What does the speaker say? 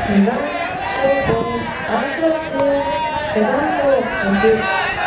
2番ショートアンスロック背番号6